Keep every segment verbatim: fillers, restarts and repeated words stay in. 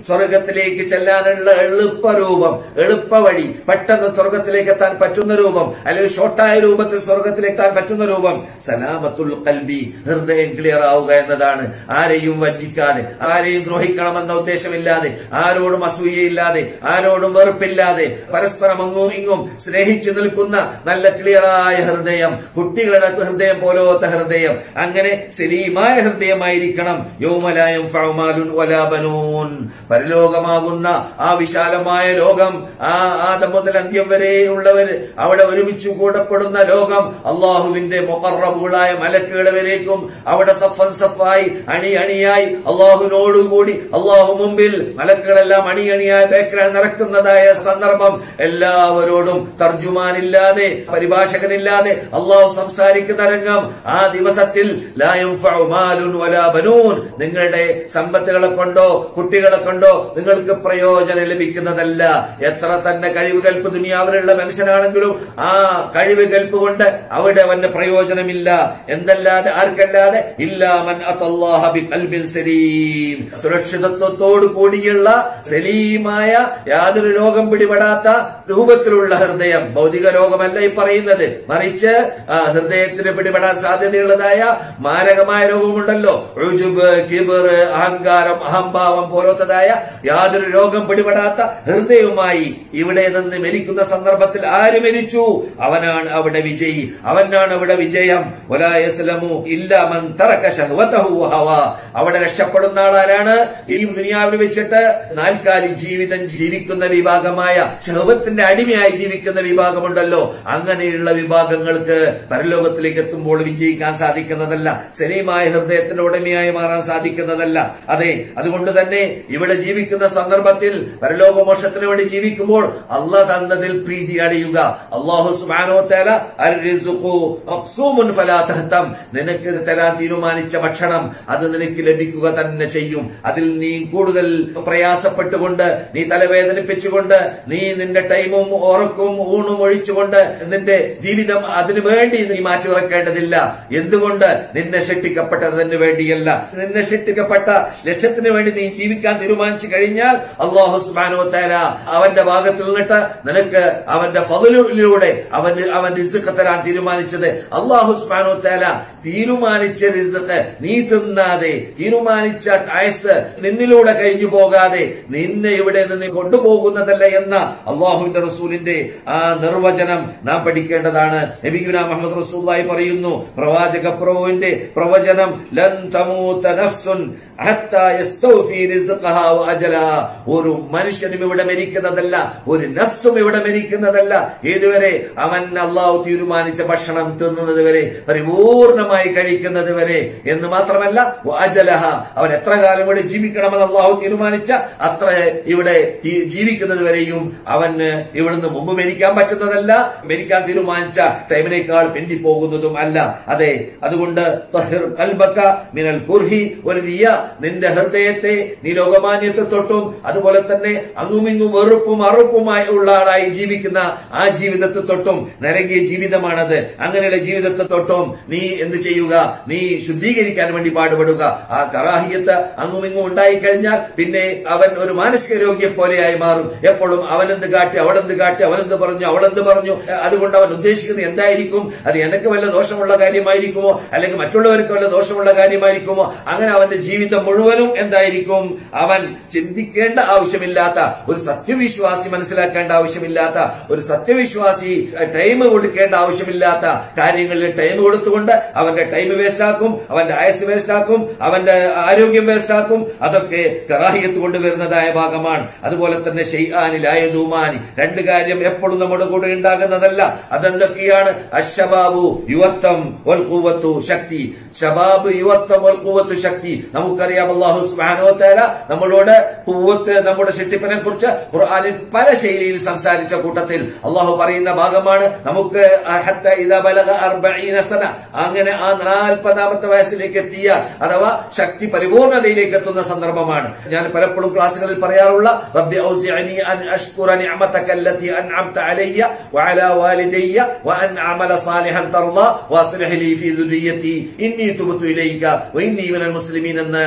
സ്വർഗത്തിലേക്ക് ചെല്ലാനുള്ള എളുപ്പരൂപം, എളുപ്പ വഴി, പെട്ടെന്ന് സ്വർഗത്തിലേക്ക് എത്താൻ പറ്റുന്ന രൂപം, അല്ലെങ്കിൽ ഷോർട്ടായ രൂപത്തിൽ സ്വർഗത്തിലേക്ക് എത്താൻ പറ്റുന്ന രൂപം സലാമത്തുൽ ഖൽബി, ഹൃദയം ക്ലിയർ ആവുക എന്നതാണ്. ആരെയും വഞ്ചിക്കാതെ, ആരെയും ദ്രോഹിക്കണമെന്ന ഉദ്ദേശമില്ലാതെ, ആരോടും അസൂയയില്ലാതെ, ആരോടും വെറുപ്പില്ലാതെ, പരസ്പരം അങ്ങും ഇങ്ങും സ്നേഹിച്ചു നിൽക്കുന്ന നല്ല ക്ലിയറായ ഹൃദയം, കുട്ടികളുടെ ഹൃദയം പോലത്തെ ഹൃദയം, അങ്ങനെ സലീമായ ഹൃദയമായിരിക്കണം. യൗമലായും ഫഅമാലുൻ വലാ ബനൂൻ, പരലോകമാകുന്ന ആ വിശാലമായ ലോകം, ആ ആദം മുതൽ അന്ത്യം വരെയുള്ളവര് അവിടെ ഒരുമിച്ച് കൂടപ്പെടുന്ന ലോകം, അള്ളാഹുവിന്റെ മുഖറബുകളായ മലക്കുകൾ വരേക്കും അവിടെ സഫൻ സഫായി അണി അണിയായി അള്ളാഹുവിനോടുകൂടി അള്ളാഹു മുമ്പിൽ മലക്കുകളെല്ലാം അണി അണിയായി ബേക്കറായി നടക്കുന്നതായ സന്ദർഭം, എല്ലാവരോടും തർജുമാനില്ലാതെ, പരിഭാഷകനില്ലാതെ അള്ളാഹു സംസാരിക്കുന്ന രംഗം. ആ ദിവസത്തിൽ ലാ യൻഫഉ മാലുൻ വലാ ബനൂൻ, നിങ്ങളുടെ സമ്പത്തുകളെ കൊണ്ടോ കുട്ടികളെ കൊണ്ടോ നിങ്ങൾക്ക് പ്രയോജനം ലഭിക്കുന്നതല്ല. എത്ര തന്നെ കഴിവുകൽപ്പ് ദുനിയാവിലുള്ള മനുഷ്യനാണെങ്കിലും ആ കഴിവുകൽപ്പ് കൊണ്ട് അവിടെ അവന്റെ പ്രയോജനമില്ല. എന്തല്ലാതെ, ആർക്കല്ലാതെ? ഇല്ലാ മൻ അത്തല്ലാഹ ബിഖൽബിൻ സലീം, സുരക്ഷിതത്വത്തോടു കൂടിയുള്ള സലീമായ യാതൊരു രോഗം പിടിപെടാത്ത രൂപത്തിലുള്ള ഹൃദയം. ഭൗതിക രോഗമല്ല ഈ പറയുന്നത്, മറിച്ച് ഹൃദയത്തിന് പിടിപെടാൻ സാധ്യതയുള്ളതായ മാരകമായ രോഗമുണ്ടല്ലോ, ഉജുബ്, കിബർ, അഹങ്കാരം, അഹംഭാവം പോലത്തതായ യാതൊരു രോഗം പിടിപെടാത്ത ഹൃദയവുമായി ഇവിടെ നിന്ന് മരിക്കുന്ന സന്ദർഭത്തിൽ ആര് മരിച്ചു? അവനാണ് അവിടെ വിജയി, അവനാണ് അവിടെ വിജയം. വലാ യസ്ലമു ഇല്ലാ മൻ തറക ശഹ്വതഹു വഹവാ, അവിടെ രക്ഷപ്പെടുന്ന ആളാരാണ്? ഈ ദുനിയാവിൽ വെച്ചിട്ട് നാൽക്കാലി ജീവിതം ജീവിക്കുന്ന വിഭാഗമായ ശഹ്വത്തിന്റെ അടിമയായി ജീവിക്കുന്ന വിഭാഗമുണ്ടല്ലോ, അങ്ങനെയുള്ള വിഭാഗങ്ങൾക്ക് പരലോകത്തിലേക്ക് എത്തുമ്പോൾ വിജയിക്കാൻ സാധിക്കുന്നതല്ല, സലീമായ ഹൃദയത്തിന്റെ ഉടമയായി മാറാൻ സാധിക്കുന്നതല്ല. അതെ, അതുകൊണ്ട് തന്നെ ഇവിടെ ജീവിക്കുന്ന സന്ദർഭത്തിൽ പരലോകമോക്ഷത്തിന് വേണ്ടി ജീവിക്കുമ്പോൾ അള്ളാഹ് തന്നതിൽ പ്രീതി അടയുക. അല്ലാഹു സുബ്ഹാനഹു വ തആല അർറിസ്ഖു മഖ്സൂമുൻ ഫലാ തഹ്തം, നിനക്ക് തരാൻ തീരുമാനിച്ച ഭക്ഷണം അത് നിനക്ക് ലഭിക്കുക തന്നെ ചെയ്യും. അതിൽ നീ കൂടുതൽ പ്രയാസപ്പെട്ടുകൊണ്ട്, നീ തലവേദനിപ്പിച്ചുകൊണ്ട്, നീ നിന്റെ ടൈമും ഉറക്കും ഊണും ഒഴിച്ചുകൊണ്ട് നിന്റെ ജീവിതം അതിനു വേണ്ടി നീ മാറ്റി വെക്കേണ്ടതില്ല. എന്തുകൊണ്ട്? നിന്നെ സൃഷ്ടിക്കപ്പെട്ടതിന് വേണ്ടിയല്ല, നിന്നെ സൃഷ്ടിക്കപ്പെട്ട ലക്ഷ്യത്തിന് വേണ്ടി നീ ജീവിക്കാൻ തീരുമാനിച്ചു കഴിഞ്ഞാൽ അല്ലാഹു സുബ്ഹാനഹു വ തആല അവന്റെ ഭാഗത്തിൽ നിന്നിട്ട് നിനക്ക് അവന്റെ ഫദ്ലിലൂടെ അവന് അവൻ റിസ്ക് തരാൻ തീരുമാനിച്ചത്. അല്ലാഹു സുബ്ഹാനഹു വ തആല തീരുമാനിച്ച റിസ്ക് നീ തിന്നാതെ, തീരുമാനിച്ച ആയുസ് നിന്നിലൂടെ കഴിഞ്ഞു പോകാതെ നിന്നെ ഇവിടെ നിന്ന് കൊണ്ടുപോകുന്നതല്ല എന്ന അല്ലാഹുവിന്റെ റസൂലിന്റെ ആ നിർവചനം നാം പഠിക്കേണ്ടതാണ്. നബിയുനാ മുഹമ്മദ് റസൂലുള്ളാഹി പറയുന്നു, പ്രവാചക പ്രഭുവിന്റെ പ്രവചനം, ലൻ തമൂത നഫ്സുൻ ഹത്താ യസ്തൗഫി റിസ്ഖഹാ വ അജലഹാ, ഒരു മനുഷ്യനും ഇവിടെ മരിക്കുന്നതല്ല, ഒരു നഫ്സും ഇവിടെ മരിക്കുന്നതല്ല, ഏതുവരെ അവൻ അല്ലാഹു തീരുമാനിച്ച ഭക്ഷണം തിന്നുന്നത് വരെ, പരിപൂർണമായി കഴിക്കുന്നത് വരെ. എന്ന് മാത്രമല്ല വ അജലഹാ, അവൻ എത്ര കാലം ഇവിടെ ജീവിക്കണമെന്ന് അല്ലാഹു തീരുമാനിച്ച അത്ര ഇവിടെ ജീവിക്കുന്നത് വരെയും അവന് ഇവിടുന്ന് മുമ്പ് മരിക്കാൻ പറ്റുന്നതല്ല, മരിക്കാൻ തീരുമാനിച്ച ടൈമിനേക്കാൾ പിന്തിപ്പോകുന്നതും അല്ല. അതെ, അതുകൊണ്ട് തഹിർ ഖൽബക മിനൽ കുർഹി വൽ റിയ, നിന്റെ ഹൃദയത്തെ നീ ലോകമാന്യത്തെ തൊട്ടും അതുപോലെ തന്നെ അങ്ങുമിങ്ങും വെറുപ്പും അറുപ്പുമായി ഉള്ള ആളായി ജീവിക്കുന്ന ആ ജീവിതത്തെ തൊട്ടും, നരകിയ ജീവിതമാണത്, അങ്ങനെയുള്ള ജീവിതത്തെ തൊട്ടും നീ എന്ത് ചെയ്യുക? നീ ശുദ്ധീകരിക്കാൻ വേണ്ടി പാടുപെടുക. ആ കറാഹിയത്ത് അങ്ങുമിങ്ങും ഉണ്ടായിക്കഴിഞ്ഞാൽ പിന്നെ അവൻ ഒരു മാനസിക രോഗിയെ പോലെയായി മാറും. എപ്പോഴും അവനെന്ത് കാട്ടി, അവളെന്ത് കാട്ടി, അവനെന്ത് പറഞ്ഞു, അവളെന്ത് പറഞ്ഞു, അതുകൊണ്ട് അവൻ ഉദ്ദേശിക്കുന്നത് എന്തായിരിക്കും? അത് എനിക്ക് വല്ല ദോഷമുള്ള കാര്യമായിരിക്കുമോ, അല്ലെങ്കിൽ മറ്റുള്ളവർക്ക് വല്ല ദോഷമുള്ള കാര്യമായിരിക്കുമോ? അങ്ങനെ അവന്റെ ജീവിതം മുഴുവനും എന്തായിരിക്കും? അവൻ ചിന്തിക്കേണ്ട ആവശ്യമില്ലാത്ത, ഒരു സത്യവിശ്വാസി മനസ്സിലാക്കേണ്ട ആവശ്യമില്ലാത്ത, ഒരു സത്യവിശ്വാസി ടൈം കൊടുക്കേണ്ട ആവശ്യമില്ലാത്ത കാര്യങ്ങളിൽ ടൈം കൊടുത്തുകൊണ്ട് അവന്റെ ടൈം വേസ്റ്റ് ആക്കും, അവന്റെ ആയുസ് വേസ്റ്റ് ആക്കും, അവന്റെ ആരോഗ്യം വേസ്റ്റ് ആക്കും. അതൊക്കെ കറാഹിയത്ത് കൊണ്ടുവരുന്നതായ ഭാഗമാണ്. അതുപോലെ തന്നെ ശൈആനി ലാ യദൂമാനി, രണ്ട് കാര്യം എപ്പോഴും നമ്മുടെ കൂടെ ഉണ്ടാകുന്നതല്ല. അതെന്തൊക്കെയാണ്? അശ്ശബാബു, യുവത്വം, വൽ ഖുവ്വത്തു, ശക്തി. ശബാബ്, യുവത്വം, വൽ ഖുവ്വത്തു, ശക്തി. നമുക്കറിയാം അല്ലാഹു സുബ്ഹാനഹു വ തആല നമ്മളോട് ഖുവ്വത്ത്, നമ്മുടെ സൃഷ്ടിപ്പിനെ കുറിച്ച് ഖുർആനിൽ പല ശൈലിയിൽ സംസാരിച്ച കൂട്ടത്തിൽ അല്ലാഹു പറയുന്ന ഭാഗമാണ് നമുക്ക് ഹത്ത ഇദാ ബലഗ അർബഈന സന, അങ്ങനെ ആ നാൽപ്പതാമത്തെ വയസ്സിലേക്ക് എത്തിയ അഥവാ ശക്തി പരിപൂർണതയിലേക്ക് എത്തുന്ന സന്ദർഭമാണ്. ഞാൻ പലപ്പോഴും ക്ലാസുകളിൽ പറയാറുള്ള റബ്ബി ഔസിഅനി അൻ അഷ്കുറ നിഅമതക അല്ലതി അൻഅംത അലയ്യ വഅലാ വാലിദയ്യ വഅൻ അഅമല സാലിഹൻ തർള വഅസ്ലിഹ് ലി ഫീ ദുർരിയതി ഇന്നി തുബ്തു ഇലൈക വഇന്നി മിനൽ മുസ്ലിമീൻ എന്ന്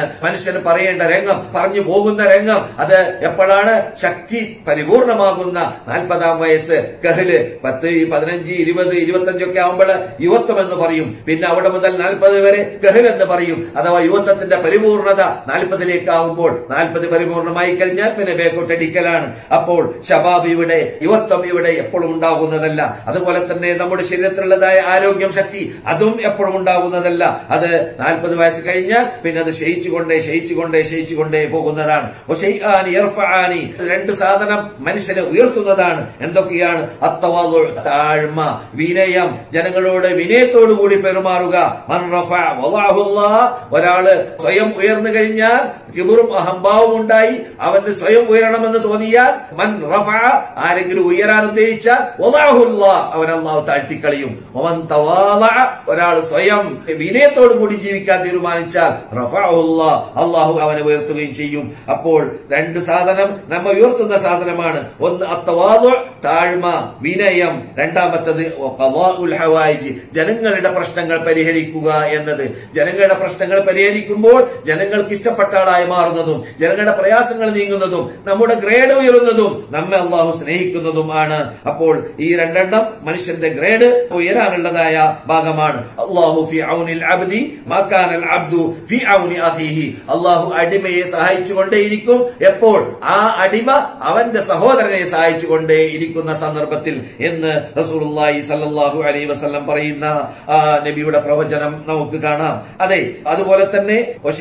മനുഷ്യന് പറയേണ്ട രംഗം, പറഞ്ഞു പോകുന്ന രംഗം, അത് എപ്പോഴാണ്? ശക്തി പരിപൂർണമാകുന്ന നാൽപ്പതാം വയസ്സ് കഹല്, പത്ത് പതിനഞ്ച് ഇരുപത് ഇരുപത്തഞ്ചൊക്കെ ആവുമ്പോൾ യുവത്വം എന്ന് പറയും. പിന്നെ അവിടെ മുതൽ നാൽപ്പത് വരെ കഹൽ എന്ന് പറയും. അഥവാ യുവത്വത്തിന്റെ പരിപൂർണത നാൽപ്പതിലേക്ക് ആവുമ്പോൾ, നാൽപ്പത് പരിപൂർണമായി കഴിഞ്ഞാൽ പിന്നെ ബേക്കോട്ടടിക്കലാണ്. അപ്പോൾ ശബാബ് ഇവിടെ, യുവത്വം ഇവിടെ എപ്പോഴും ഉണ്ടാകുന്നതല്ല. അതുപോലെ തന്നെ നമ്മുടെ ശരീരത്തിലുള്ളതായ ആരോഗ്യം, ശക്തി, അതും എപ്പോഴും ഉണ്ടാകുന്നതല്ല. അത് നാൽപ്പത് വയസ്സ് കഴിഞ്ഞാൽ പിന്നെ അത് ക്ഷയിച്ചുകൊണ്ടേ ക്ഷയിച്ചുകൊണ്ടേ ക്ഷയിച്ചുകൊണ്ടേ പോകുന്നതാണ്. രണ്ട് സാധനം മനുഷ്യനെ ഉയർത്തുന്നതാണ്. എന്തൊക്കെയാണ്? അത്തവാദു, താഴ്മ, വിനയം, ജനങ്ങളോട് വിനയത്തോടു കൂടി പെരുമാറുക. ഒരാള് സ്വയം ഉയർന്നു കഴിഞ്ഞാൽ കിബറും അഹംഭാവം ഉണ്ടായി അവന് സ്വയം ഉയരണമെന്ന് തോന്നിയാൽ, മൻ റഫ, ആരെങ്കിലും ഉയരാൻ ഉദ്ദേശിച്ചാൽ അവൻ അല്ലാഹു താഴ്ത്തിക്കളയും. ഒരാൾ സ്വയം വിനയത്തോടു കൂടി ജീവിക്കാൻ തീരുമാനിച്ചാൽ അള്ളാഹു അവനെ ഉയർത്തുകയും ചെയ്യും. അപ്പോൾ രണ്ട് സാധനം നമ്മെ ഉയർത്തുന്ന സാധനമാണ്. ഒന്ന് അത്തവാദു, താഴ്മ, വിനയം. രണ്ടാമത്തത് ഖളാഉൽ ഹവായിജ്, ജനങ്ങളുടെ പ്രശ്നങ്ങൾ പരിഹരിക്കുക എന്നത്. ജനങ്ങളുടെ പ്രശ്നങ്ങൾ പരിഹരിക്കുമ്പോൾ ജനങ്ങൾക്ക് ഇഷ്ടപ്പെട്ട ആളായി മാറുന്നതും ജനങ്ങളുടെ പ്രയാസങ്ങൾ നീങ്ങുന്നതും നമ്മുടെ ഗ്രേഡ് ഉയരുന്നതും നമ്മെ അള്ളാഹു സ്നേഹിക്കുന്നതും ആണ്. അപ്പോൾ ഈ രണ്ടെണ്ണം മനുഷ്യന്റെ ഗ്രേഡ് ഉയരാനുള്ളതായ ഭാഗമാണ്. അല്ലാഹു ഫി ഔനിൽ അബ്ദി മാ കാനൽ അബ്ദു ഫി ഔനി അഖീഹി. അള്ളാഹു അടിമയെ സഹായിച്ചുകൊണ്ടേയിരിക്കും എപ്പോൾ? ആ അടിമ അവന്റെ സഹോദരനെ സഹായിച്ചുകൊണ്ടേ ഇരിക്കുന്ന സന്ദർഭത്തിൽ എന്ന് റസൂലുള്ളാഹി സ്വല്ലല്ലാഹു അലൈഹി വസല്ലം പറയുന്ന ആ നബിയുടെ പ്രവചനം നമുക്ക് കാണാം. അതെ, അതുപോലെ തന്നെ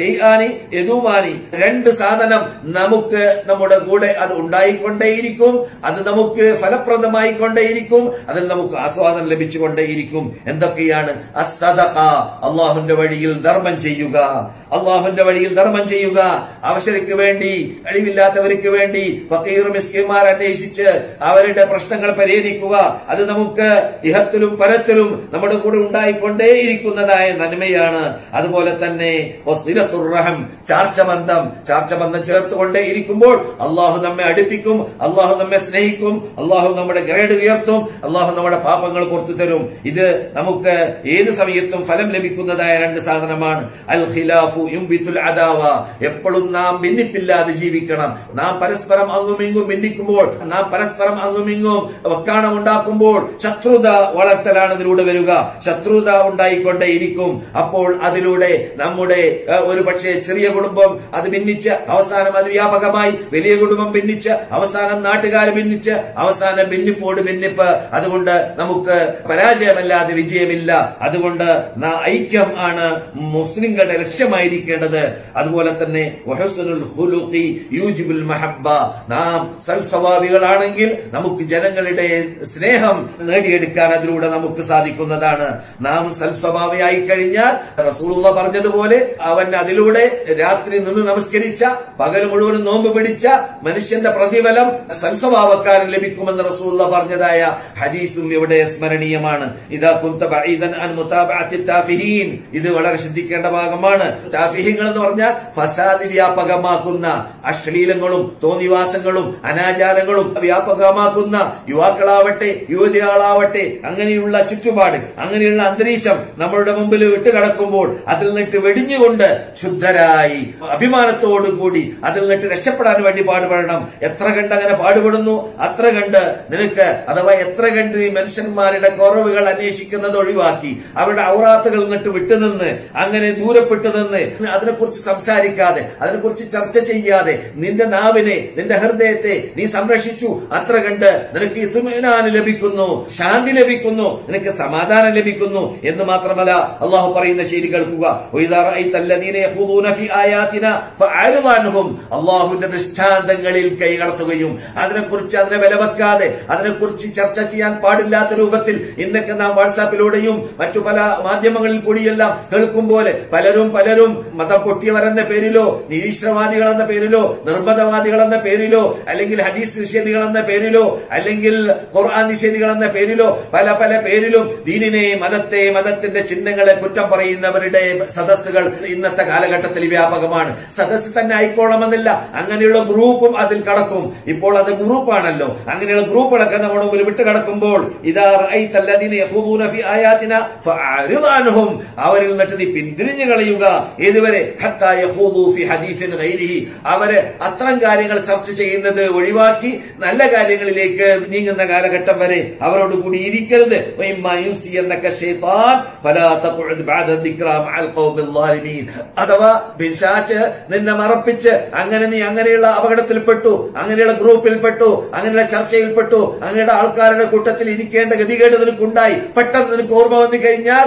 യദൂമാനി, രണ്ട് സാധനം നമുക്ക് നമ്മുടെ കൂടെ അത് ഉണ്ടായിക്കൊണ്ടേയിരിക്കും. അത് നമുക്ക് ഫലപ്രദമായി കൊണ്ടേയിരിക്കും. അതിൽ നമുക്ക് ആസ്വാദനം ലഭിച്ചുകൊണ്ടേയിരിക്കും. എന്തൊക്കെയാണ്? അസ്സദഖ, അള്ളാഹുവിന്റെ വഴിയിൽ ധർമ്മം ചെയ്യുക. അള്ളാഹുവിന്റെ വഴിയിൽ ധർമ്മം ചെയ്യുക. അവശർക്ക് വേണ്ടി, കഴിവില്ലാത്തവർക്ക് വേണ്ടി, ഫഖീർ മിസ്കിന്മാർ അന്വേഷിച്ച് അവരുടെ പ്രശ്നങ്ങൾ പരിഹരിക്കുക. അത് നമുക്ക് ഇഹത്തിലും പരത്തിലും നമ്മുടെ കൂടെ ഉണ്ടായിക്കൊണ്ടേയിരിക്കുന്നതായ നന്മയാണ്. അതുപോലെ തന്നെ വസിലത്തുർ റഹം, ചാർച്ചബന്ധം, ചാർച്ചബന്ധം ചേർത്തുകൊണ്ടേ ഇരിക്കുമ്പോൾ അള്ളാഹു നമ്മെ അടുപ്പിക്കും, അള്ളാഹു നമ്മെ സ്നേഹിക്കും, അള്ളാഹു നമ്മുടെ ഗ്രേഡ് ഉയർത്തും, അള്ളാഹു നമ്മുടെ പാപങ്ങൾ പുറത്തു തരും. ഇത് നമുക്ക് ഏത് സമയത്തും ഫലം ലഭിക്കുന്നതായ രണ്ട് സാധനമാണ്. അൽ ഖിലാഫു യുംബിതുൽ അദാവ, എപ്പോഴും നാം ഭിന്നിപ്പില്ലാതെ ജീവിക്കണം. നാം പരസ്പരം അങ്ങുമിങ്ങും ഭിന്നിക്കുമ്പോൾ, നാം പരസ്പരം അങ്ങുമിങ്ങും വക്കാണം ഉണ്ടാക്കുമ്പോൾ ശത്രുത വളർത്തലാണ് ഇതിലൂടെ വരിക. ശത്രുത ഉണ്ടായിക്കൊണ്ടേയിരിക്കും. അപ്പോൾ അതിലൂടെ നമ്മുടെ ഒരു പക്ഷേ ചെറിയ കുടുംബം അത് ഭിന്നിച്ച് അവസാനം അത് വ്യാപകമായി, വലിയ കുടുംബം ഭിന്നിച്ച് അവസാനം നാട്ടുകാർ ഭിന്നിച്ച് അവസാനം ഭിന്നിപ്പോട് ഭിന്നിപ്പ്. അതുകൊണ്ട് നമുക്ക് പരാജയമല്ലാതെ വിജയമില്ല. അതുകൊണ്ട് ഐക്യം ആണ് മുസ്ലിങ്ങളുടെ ലക്ഷ്യമായിരിക്കേണ്ടത്. അതുപോലെ തന്നെ വഹുസ്നുൽ ഖുലുഖി യൂജിബുൽ മഹബ്ബ, നാം സൽസ്വഭാവികളാണെങ്കിൽ നമുക്ക് ജനങ്ങളുടെ സ്നേഹം നേടിയെടുക്കാൻ അതിലൂടെ നമുക്ക് സാധിക്കുന്നതാണ്. നാം സൽസ്വഭാവിയായി കഴിഞ്ഞാൽ റസൂലുള്ളാഹി പറഞ്ഞതുപോലെ അവൻ അതിലൂടെ രാത്രി നിന്ന് നമസ്കരിച്ച, പകൽ മുഴുവൻ നോമ്പ് പിടിച്ച മനുഷ്യന്റെ പ്രതിഫലം സൽസ്വഭാവക്കാരൻ ലഭിക്കുമെന്ന് റസൂലുള്ളാഹി പറഞ്ഞതായ ഹദീസും ഇവിടെ സ്മരണീയമാണ്. ഇദാ കുന്ത ബഈദൻ അൻ മുതാബഅത്തി താഫിഹീൻ, ഇത് വളരെ ശ്രദ്ധിക്കേണ്ട ഭാഗമാണ്. താഫിഹീങ്ങൾ എന്ന് പറഞ്ഞാൽ ഫസാദ് വ്യാപകമാക്കുന്ന, അശ്ലീലങ്ങളും തോന്നിവാസങ്ങളും അനാചാരങ്ങളും വ്യാപകമാക്കുന്ന യുവാക്കളാവട്ടെ യുവതികളാവട്ടെ അങ്ങനെയുള്ള ചുറ്റുപാട്, അങ്ങനെയുള്ള അന്തരീക്ഷം നമ്മളുടെ മുമ്പിൽ വിട്ടുകിടക്കുമ്പോൾ അതിൽ നിന്നിട്ട് വെടിഞ്ഞുകൊണ്ട് ശുദ്ധരായി അഭിമാനത്തോടുകൂടി അതിൽ നിന്നിട്ട് രക്ഷപ്പെടാൻ വേണ്ടി പാടുപെടണം. എത്ര കണ്ട് അങ്ങനെ പാടുപെടുന്നു അത്ര കണ്ട് നിനക്ക്, അഥവാ എത്ര കണ്ട് ഈ മനുഷ്യന്മാരുടെ കുറവുകൾ അന്വേഷിക്കുന്നത് ഒഴിവാക്കി അവരുടെ ഔറാത്തുകൾ നിന്നിട്ട് വിട്ടുനിന്ന് അങ്ങനെ ദൂരപ്പെട്ടു നിന്ന് അതിനെക്കുറിച്ച് സംസാരിക്കാതെ, അതിനെക്കുറിച്ച് ചർച്ച ചെയ്യാതെ നിന്റെ നാവിനെ, നിന്റെ ഹൃദയത്തെ നീ സംരക്ഷിച്ചു, അത്ര കണ്ട് നിനക്ക് ഇത്മിനാൻ ലഭിക്കുന്നു, ശാന്തി ലഭിക്കുന്നു, നിനക്ക് സമാധാനം ലഭിക്കുന്നു എന്ന് മാത്രമല്ല അള്ളാഹു പറയുന്ന ശരി കേൾക്കുക. അള്ളാഹുവിന്റെ ദൃഷ്ടാന്തങ്ങളിൽ കൈകടത്തുകയും അതിനെക്കുറിച്ച് അതിനെ വിലവെക്കാതെ അതിനെക്കുറിച്ച് ചർച്ച ചെയ്യാൻ പാടില്ലാത്ത രൂപത്തിൽ ഇന്നൊക്കെ നാം വാട്സാപ്പിലൂടെയും മറ്റു പല മാധ്യമങ്ങളിൽ കൂടിയെല്ലാം കേൾക്കും പോലെ പലരും പലരും മതം പൊട്ടിയവരെന്ന പേരിലോ, നിരീശ്വരവാദികൾ എന്ന പേരിലോ, നിർബന്ധവാദികൾ എന്ന പേരിലോ, അല്ലെങ്കിൽ ഹദീസ് നിഷേധികൾ എന്ന പേരിലോ, അല്ലെങ്കിൽ ഖുർആൻ നിഷേധികൾ എന്ന പേരിലോ, പല പല പേരിലും ദീനിനെ, മതത്തെ, മതത്തിന്റെ ചിഹ്നങ്ങളെ കുറ്റം പറയുന്നവരുടെ സദസ്സുകൾ ഇന്നത്തെ കാലഘട്ടത്തിൽ വ്യാപകമാണ്. സദസ്സ് തന്നെ ആയിക്കോളണമെന്നില്ല, അങ്ങനെയുള്ള ഗ്രൂപ്പും അതിൽ കടക്കും. ഇപ്പോൾ അത് ഗ്രൂപ്പാണല്ലോ. അങ്ങനെയുള്ള ഗ്രൂപ്പുകളൊക്കെ നമ്മുടെ മുമ്പിൽ വിട്ടുകിടക്കുമ്പോൾ ഇദാ റഅയ്തല്ലദീന യഖൂദൂന ഫീ ആയാതിനാ ഫഅരിദ് അൻഹും, അവരിൽ നിന്നിട്ട് നീ പിന്തിരിഞ്ഞു കളയുക ഇതുവരെ ഹത്താ യഖൂദു ഫി ഹദീസിൻ ഗൈരിഹി, അവര് അത്തരം കാര്യങ്ങൾ ചർച്ച ചെയ്യുന്നത് ഒഴിവാക്കി നല്ല കാര്യങ്ങളിലേക്ക് നീങ്ങുന്ന കാലഘട്ടം വരെ അവരോട് കൂടി ഇരിക്കരുത്. അഥവാ പിശാച് നിന്നെ മറപ്പിച്ച് അങ്ങനെ നീ അങ്ങനെയുള്ള അപകടത്തിൽപ്പെട്ടു, അങ്ങനെയുള്ള ഗ്രൂപ്പിൽപ്പെട്ടു, അങ്ങനെയുള്ള ചർച്ചയിൽപ്പെട്ടു, അങ്ങനെയുള്ള ആൾക്കാരുടെ കൂട്ടത്തിൽ ഇരിക്കേണ്ട ഗതികേട് നിനക്കുണ്ടായി, പെട്ടെന്ന് നിനക്ക് ഓർമ്മ വന്നു കഴിഞ്ഞാൽ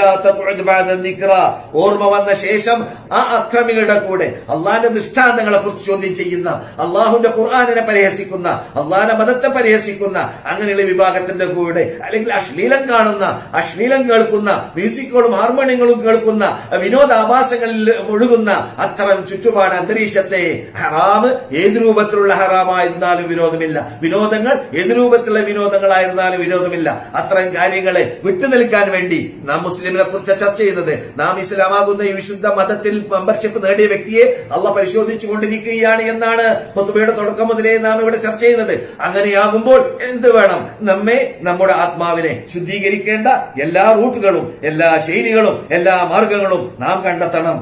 ഓർമ്മ വന്ന ശേഷം ആ അക്രമികളുടെ കൂടെ അള്ളാന്റെ ദൃഷ്ടാന്തങ്ങളെ കുറിച്ച് ചോദ്യം ചെയ്യുന്ന, അള്ളാഹുന്റെ ഖുർആനിനെ പരിഹസിക്കുന്ന, അള്ളാന്റെ മതത്തെ പരിഹസിക്കുന്ന അങ്ങനെയുള്ള വിഭാഗത്തിന്റെ കൂടെ, അല്ലെങ്കിൽ അശ്ലീലം കാണുന്ന, അശ്ലീലം കേൾക്കുന്ന, മ്യൂസിക്കുകളും ഹാർമോണിയങ്ങളും കേൾക്കുന്ന, വിനോദാഭാസങ്ങളിൽ ഒഴുകുന്ന അത്തരം ചുറ്റുപാട് അന്തരീക്ഷത്തെ ഹറാമ് ഏത് രൂപത്തിലുള്ള ഹറാമായിരുന്നാലും വിരോധമില്ല, വിനോദങ്ങൾ ഏത് രൂപത്തിലുള്ള വിനോദങ്ങളായിരുന്നാലും വിരോധമില്ല. അത്തരം കാര്യങ്ങളെ വിട്ടുനിൽക്കാൻ വേണ്ടി നാം മുസ്ലിമിനെ കുറിച്ച് ചർച്ച ചെയ്യുന്നത്. നാം ഇസ്ലാമാകുന്ന ഈ വിശുദ്ധ മതത്തിൽ മെമ്പർഷിപ്പ് നേടിയ വ്യക്തിയെ അള്ളാഹ് പരിശോധിച്ചു കൊണ്ടിരിക്കുകയാണ് എന്നാണ് ഖുതുബയുടെ തുടക്കം മുതലേ നാം ഇവിടെ ചർച്ച ചെയ്യുന്നത്. അങ്ങനെയാകുമ്പോൾ എന്ത് വേണം? നമ്മെ, നമ്മുടെ ആത്മാവിനെ ശുദ്ധീകരിക്കേണ്ട എല്ലാ റൂട്ടുകളും, എല്ലാ ശൈലികളും, എല്ലാ മാർഗങ്ങളും നാം കണ്ടെത്തണം.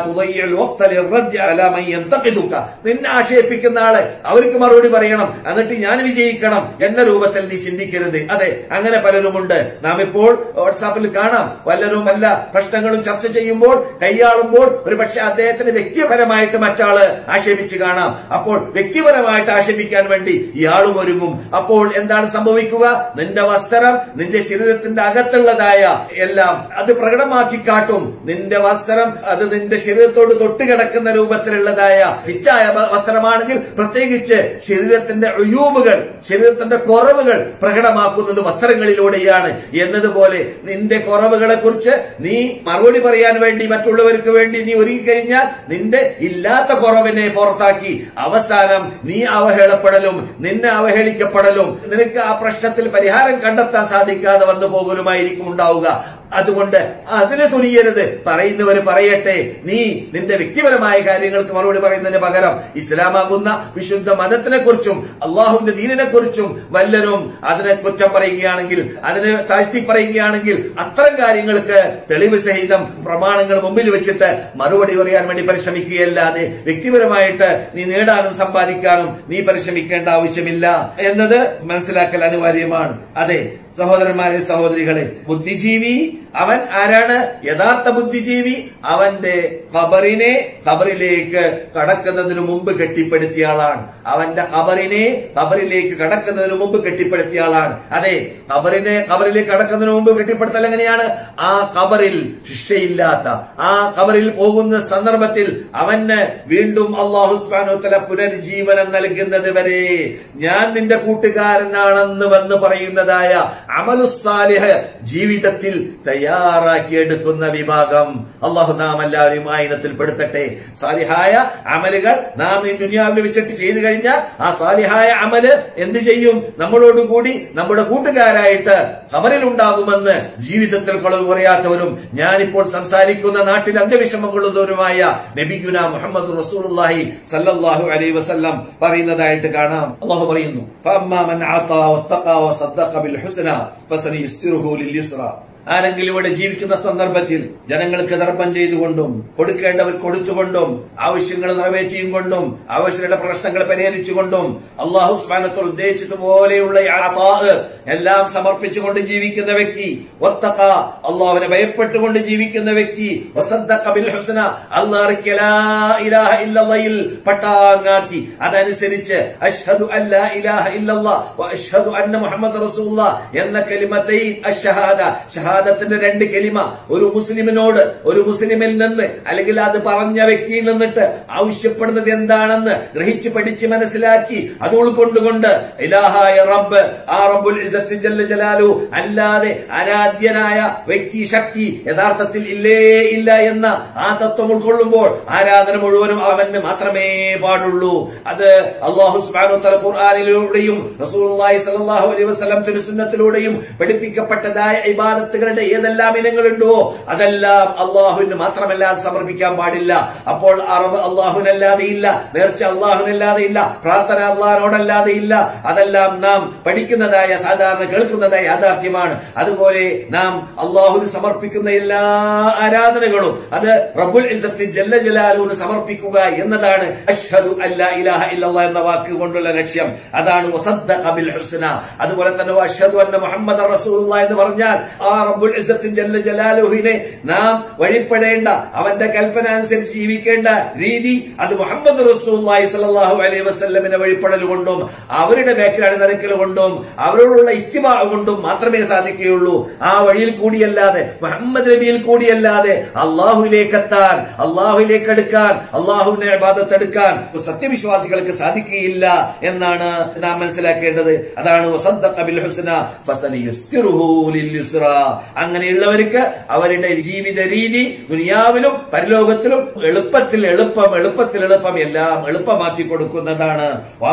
നിന്നെ ആക്ഷേപിക്കുന്ന ആളെ അവർക്ക് മറുപടി പറയണം, എന്നിട്ട് ഞാൻ വിജയിക്കണം എന്ന രൂപത്തിൽ നീ ചിന്തിക്കരുത്. അതെ, അങ്ങനെ പലരുമുണ്ട്. നാം ഇപ്പോൾ വാട്സാപ്പിൽ കാണാം, വല്ലരും വല്ല പ്രശ്നങ്ങളും ചർച്ച ചെയ്യുമ്പോൾ, കൈയാളുമ്പോൾ ഒരു പക്ഷെ അദ്ദേഹത്തിന് വ്യക്തിപരമായിട്ട് മറ്റാള് ആക്ഷേപിച്ച് കാണാം. അപ്പോൾ വ്യക്തിപരമായിട്ട് ആക്ഷേപിക്കാൻ വേണ്ടി ഇയാളും ഒരുങ്ങും. അപ്പോൾ എന്താണ് സംഭവിക്കുക? നിന്റെ വസ്ത്രം നിന്റെ ശരീരത്തിന്റെ അകത്തുള്ളതായ എല്ലാം അത് പ്രകടമാക്കി കാട്ടും. നിന്റെ വസ്ത്രം അത് നിന്റെ ശരീരത്തോട് തൊട്ട് കിടക്കുന്ന രൂപത്തിലുള്ളതായ ഫിറ്റായ വസ്ത്രമാണെങ്കിൽ പ്രത്യേകിച്ച് ശരീരത്തിന്റെ ഉയൂബുകൾ, ശരീരത്തിന്റെ കുറവുകൾ പ്രകടമാക്കുന്നത് വസ്ത്രങ്ങളിലൂടെയാണ് എന്നതുപോലെ നിന്റെ കുറവുകളെ കുറിച്ച് നീ മറുപടി പറയാൻ വേണ്ടി മറ്റുള്ളവർക്ക് വേണ്ടി നീ ഒരുങ്ങിക്കഴിഞ്ഞാൽ നിന്റെ ഇല്ലാത്ത കുറവിനെ പുറത്താക്കി അവസാനം നീ അവഹേളപ്പെടലും നിന്നെ അവഹേളിക്കപ്പെടലും നിനക്ക് ആ പ്രശ്നത്തിൽ പരിഹാരം കണ്ടെത്താൻ സാധിക്കാതെ വന്നു പോകലുമായിരിക്കും ഉണ്ടാവുക. അതുകൊണ്ട് അതിന് തുനിയരുത്. പറയുന്നവര് പറയട്ടെ. നീ നിന്റെ വ്യക്തിപരമായ കാര്യങ്ങൾക്ക് മറുപടി പറയുന്നതിന് പകരം ഇസ്ലാമാകുന്ന വിശുദ്ധ മതത്തിനെ കുറിച്ചും അള്ളാഹുവിന്റെ ദീനിനെ കുറിച്ചും വല്ലരും അതിനെ കുറ്റം പറയുകയാണെങ്കിൽ, അതിനെ താഴ്ത്തി പറയുകയാണെങ്കിൽ അത്തരം കാര്യങ്ങൾക്ക് തെളിവ് സഹിതം പ്രമാണങ്ങൾ മുമ്പിൽ വെച്ചിട്ട് മറുപടി പറയാൻ വേണ്ടി പരിശ്രമിക്കുകയല്ലാതെ വ്യക്തിപരമായിട്ട് നീ നേടാനും സമ്പാദിക്കാനും നീ പരിശ്രമിക്കേണ്ട ആവശ്യമില്ല എന്നത് മനസ്സിലാക്കൽ അനിവാര്യമാണ്. അതെ സഹോദരന്മാരെ, സഹോദരികളെ, ബുദ്ധിജീവി അവൻ ആരാണ്? യഥാർത്ഥ ബുദ്ധിജീവി അവന്റെ ഖബറിനെ ഖബറിലേക്ക് കടക്കുന്നതിന് മുമ്പ് കെട്ടിപ്പടുത്തിയ ആളാണ്. അവന്റെ ഖബറിനെ ഖബറിലേക്ക് കടക്കുന്നതിന് മുമ്പ് കെട്ടിപ്പടുത്തിയ ആളാണ്. അതെ, ഖബറിനെ ഖബറിലേക്ക് കടക്കുന്നതിന് മുമ്പ് കെട്ടിപ്പടുത്തൽ എങ്ങനെയാണ്? ആ ഖബറിൽ ശിക്ഷയില്ലാത്ത ആ ഖബറിൽ പോകുന്ന സന്ദർഭത്തിൽ അവന് വീണ്ടും അല്ലാഹു സുബ്ഹാനഹു വ തആല പുനർജീവനം നൽകുന്നത് വരെ ഞാൻ നിന്റെ കൂട്ടുകാരനാണെന്ന് വന്ന് പറയുന്നതായ അമലുസ്സാലിഹ് ജീവിതത്തിൽ തയ്യാറാക്കിയെടുക്കുന്ന വിഭാഗം അള്ളാഹു നാം എല്ലാവരും ആ ഇനത്തിൽ പെടുത്തട്ടെ. സാലിഹായ അമലുകൾ നാം ഈ ദുനിയാവിൽ വെച്ചിട്ട് ചെയ്തു കഴിഞ്ഞാൽ ആ സാലിഹായ അമല് എന്ത് ചെയ്യും? നമ്മളോടുകൂടി നമ്മുടെ കൂട്ടുകാരായിട്ട് ഖബറിൽ ഉണ്ടാകുമെന്ന് ജീവിതത്തിൽ കളവ് പറയാത്തവരും ഞാനിപ്പോൾ സംസാരിക്കുന്ന നാട്ടിൽ അന്ത്യവിഷമം കൊള്ളുന്നവരുമായ നബിയുന മുഹമ്മദ് റസൂലുള്ളാഹി സല്ലല്ലാഹു അലൈഹി വസല്ലം പറയുന്നതായിട്ട് കാണാം. അള്ളാഹു പറയുന്നു, ഫഅമ്മാ മൻ അതാ വത്തഖാ വസദ്ദഖ ബിൽ ഹുസ്ന ഫസനയസ്സിറുഹു ലിൽ യുസ്ര. ആരെങ്കിലും ഇവിടെ ജീവിക്കുന്ന സന്ദർഭത്തിൽ ജനങ്ങൾക്ക് ദർപ്പം ചെയ്തുകൊണ്ടും കൊടുക്കേണ്ടവർ കൊടുത്തുകൊണ്ടും ആവശ്യങ്ങൾ നിറവേറ്റിയും കൊണ്ടും ആവശ്യങ്ങളുടെ പ്രശ്നങ്ങൾ പരിഹരിച്ചുകൊണ്ടും അല്ലാഹു സുബ്ഹാനഹു വ തആല ഉദ്ദേശിച്ചതുപോലെയുള്ള എല്ലാം സമർപ്പിച്ചുകൊണ്ട് ജീവിക്കുന്ന വ്യക്തി, വത്തഖ അല്ലാഹുവിനെ ഭയപ്പെട്ടുകൊണ്ട് ജീവിക്കുന്ന വ്യക്തി, വസദ്ദഖ ബിൽ ഹുസ്ന അല്ലാഹു ലാ ഇലാഹ ഇല്ലല്ലാഹിൽ പട്ടാങ്ങാക്കി അതനുസരിച്ച് അശ്ഹദു അല്ലാ ഇലാഹ ഇല്ലല്ലാഹ് വ അശ്ഹദു അന്ന മുഹമ്മദ് റസൂലുള്ളാഹ് എന്ന കലിമത്തൈൻ അശ്ശഹാദ, ഷഹാദത്തിന്റെ രണ്ട് കലിമ ഒരു മുസ്ലിമിനോട്, ഒരു മുസ്ലിമിൽ നിന്ന് അല്ലെങ്കിൽ അത് പറഞ്ഞ വ്യക്തിയിൽ നിന്നിട്ട് ആവശ്യപ്പെടുന്നത് എന്താണെന്ന് ഗ്രഹിച്ച് പഠിച്ച് മനസ്സിലാക്കി അത് ഉൾക്കൊണ്ടുകൊണ്ട് ഇലാഹായ റബ്ബ്, ആ റബ്ബുൽ ഇസ്സത്തി ജല്ല ജലാലു അല്ലാതെ ആരാധ്യനായ വ്യക്തി ശക്തി യഥാർത്ഥത്തിൽ ഇല്ലേ ഇല്ല എന്ന ആ തത്വം ഉൾക്കൊള്ളുമ്പോൾ ആരാധന മുഴുവനും അവന് മാത്രമേ പാടുള്ളൂ. അത് അല്ലാഹു സുബ്ഹാനഹു വ തആല ഖുർആനിലൂടെയും റസൂലുള്ളാഹി സ്വല്ലല്ലാഹു അലൈഹി വസല്ലം തിരുസുന്നത്തിലൂടെയും പഠിപ്പിക്കപ്പെട്ടതായ ഇബാദത്തുകൾ ഇബാദത്തുകളുടെ ഏതെല്ലാം ഇനങ്ങളുണ്ടോ അതെല്ലാം അള്ളാഹുവിന് മാത്രമല്ലാതെ സമർപ്പിക്കാൻ പാടില്ല. അപ്പോൾ അറബ് അള്ളാഹുവിനല്ലാതെ ഇല്ല, നേർച്ച അള്ളാഹുവിനല്ലാതെ ഇല്ല, പ്രാർത്ഥന അള്ളാഹിനോടല്ലാതെ ഇല്ല. അതെല്ലാം നാം പഠിക്കുന്നതായ സാധാരണ കേൾക്കുന്നതായ യാഥാർത്ഥ്യമാണ്. അതുപോലെ നാം അള്ളാഹുവിന് സമർപ്പിക്കുന്ന എല്ലാ ആരാധനകളും അത് റബ്ബുൽ ഇസ്സത്തി ജല്ല ജലാലുവിന് സമർപ്പിക്കുക എന്നതാണ് അഷ്ഹദു അല്ലാ ഇലാഹ ഇല്ലല്ലാഹ് എന്ന വാക്ക് കൊണ്ടുള്ള ലക്ഷ്യം. അതാണ് വസദ്ദഖ ബിൽ ഹുസ്ന. അതുപോലെ തന്നെ അഷ്ഹദു അന്ന മുഹമ്മദൻ റസൂലുള്ളാഹി എന്ന് പറഞ്ഞാൽ ആ റബ്ബുൽ ഇസ്സത്തി ജല്ല ജലാലുവിനെ നാം വഴിപ്പെടേണ്ട, അവന്റെ കൽപ്പന അനുസരിച്ച് ജീവിക്കേണ്ട രീതി അത് മുഹമ്മദ് റസൂലുള്ളാഹി സ്വല്ലല്ലാഹു അലൈഹി വസല്ലമിനെ വഴിപ്പെടൽ കൊണ്ടും അവരുടെ മേഖലയുടെ നിരക്കൽ കൊണ്ടും അവരോടുള്ള ഇത്തിബാ കൊണ്ടും മാത്രമേ സാധിക്കുകയുള്ളൂ. ആ വഴിയിൽ കൂടിയല്ലാതെ മുഹമ്മദ് നബിയിൽ കൂടിയല്ലാതെ അള്ളാഹുവിലേക്ക് എത്താൻ, അള്ളാഹുവിലേക്ക് അടുക്കാൻ, അള്ളാഹുവിനെ ഇബാദത്ത് എടുക്കാൻ സത്യവിശ്വാസികൾക്ക് സാധിക്കുകയില്ല എന്നാണ് നാം മനസ്സിലാക്കേണ്ടത്. അതാണ് വസദ്ദഖ ബിൽ ഹുസ്ന ഫസനയസ്സിറുഹു ലിൽ യുസ്റാ. അങ്ങനെയുള്ളവർക്ക് അവരുടെ ജീവിത രീതി ദുനിയാവിലും പരലോകത്തിലും എളുപ്പത്തിൽ എളുപ്പം എളുപ്പത്തിൽ എളുപ്പം എല്ലാം എളുപ്പമാക്കി കൊടുക്കുന്നതാണ്.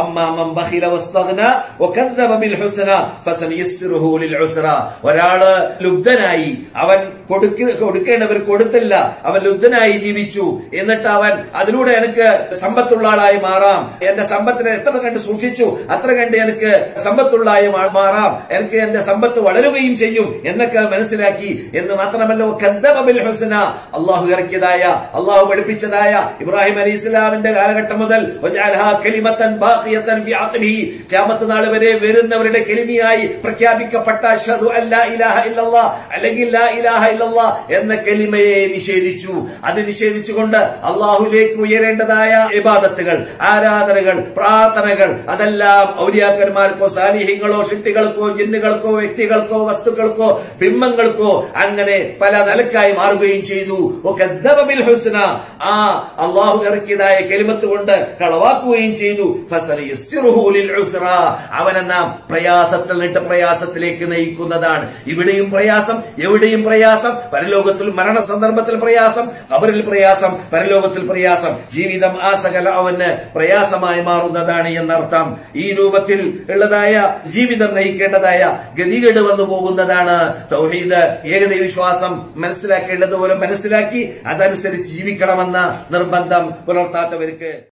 ഒരാള് ലുബ്ധനായി, അവൻ കൊടുക്കേണ്ടവർ കൊടുത്തില്ല, അവൻ ലുബ്ധനായി ജീവിച്ചു, എന്നിട്ട് അവൻ അതിലൂടെ എനിക്ക് സമ്പത്തുള്ള ആളായി മാറാം, എന്റെ സമ്പത്തിനെ എത്ര കണ്ട് സൂക്ഷിച്ചു അത്ര കണ്ട് എനിക്ക് സമ്പത്തുള്ളായി മാറാം, എനിക്ക് എന്റെ സമ്പത്ത് വളരുകയും ചെയ്യും എന്നൊക്കെ മനസ്സിലാക്കി എന്ന് മാത്രമല്ല അള്ളാഹു ഇറക്കിയതായ അള്ളാഹു പഠിപ്പിച്ചതായ ഇബ്രാഹിം അലൈഹി ഇസ്ലാമിന്റെ കാലഘട്ടം മുതൽ ഖിയാമത്ത് നാൾ വരെ വരുന്നവരുടെ കലിമയായി പ്രഖ്യാപിക്കപ്പെട്ട അഷ്ഹദു അല്ലാ ഇലാഹ ഇല്ലല്ലാഹ് അല്ലെങ്കിൽ ലാ ഇലാഹ ഇല്ലല്ലാഹ് എന്ന കലിമയെ നിഷേധിച്ചു. അത് നിഷേധിച്ചുകൊണ്ട് അള്ളാഹുലേക്ക് ഉയരേണ്ടതായ ഇബാദത്തുകൾ, ആരാധനകൾ, പ്രാർത്ഥനകൾ അതെല്ലാം ഔലിയാക്കന്മാർക്കോ സാലിഹ്യങ്ങളോ ഷിട്ടികൾക്കോ ജിന്നുകൾക്കോ വ്യക്തികൾക്കോ വസ്തുക്കൾക്കോ ബിംബങ്ങൾക്കോ അങ്ങനെ പല നിലക്കായി മാറുകയും ചെയ്തു. ആ അള്ളാഹു ഇറക്കിയതായ കലിമത്ത് കൊണ്ട് കളവാക്കുകയും ചെയ്തു. അവനെ നാം പ്രയാസത്തിൽ നിട്ട് പ്രയാസത്തിലേക്ക് നയിക്കുന്നതാണ്. ഇവിടെയും പ്രയാസം, എവിടെയും പ്രയാസം, പരലോകത്തിൽ മരണ സന്ദർഭത്തിൽ പ്രയാസം, ഖബറിൽ പ്രയാസം, പരലോകത്തിൽ പ്രയാസം, ജീവിതം ആ സകല അവന് പ്രയാസമായി മാറുന്നതാണ് എന്നർത്ഥം. ഈ രൂപത്തിൽ ഉള്ളതായ ജീവിതം നയിക്കേണ്ടതായ ഗതികേട് വന്നു പോകുന്നതാണ്. തൗഹീദ് ഏകദൈവ വിശ്വാസം മനസ്സിലാക്കേണ്ടതുപോലെ മനസ്സിലാക്കി അതനുസരിച്ച് ജീവിക്കണമെന്ന നിർബന്ധം പുലർത്താത്തവർക്ക്